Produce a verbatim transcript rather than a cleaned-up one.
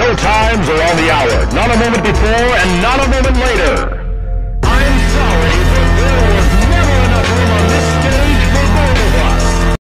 Your times are on the hour, not a moment before and not a moment later.